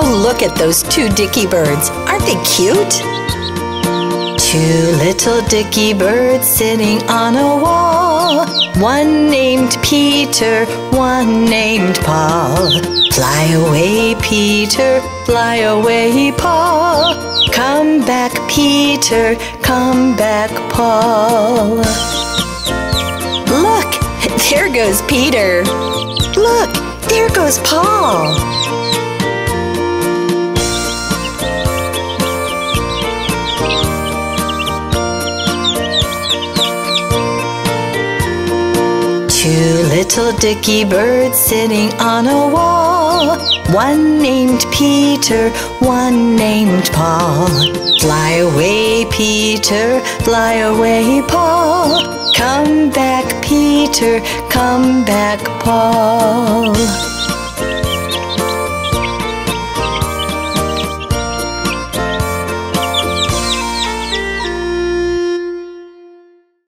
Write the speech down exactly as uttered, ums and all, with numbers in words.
Oh, look at those two Dicky birds. Aren't they cute? Two little Dicky birds sitting on a wall. One named Peter, one named Paul. Fly away, Peter, fly away, Paul. Come back, Peter, come back, Paul. Look, there goes Peter. Look, there goes Paul. Two little Dicky birds sitting on a wall. One named Peter, one named Paul. Fly away, Peter, fly away, Paul. Come back, Peter, come back, Paul.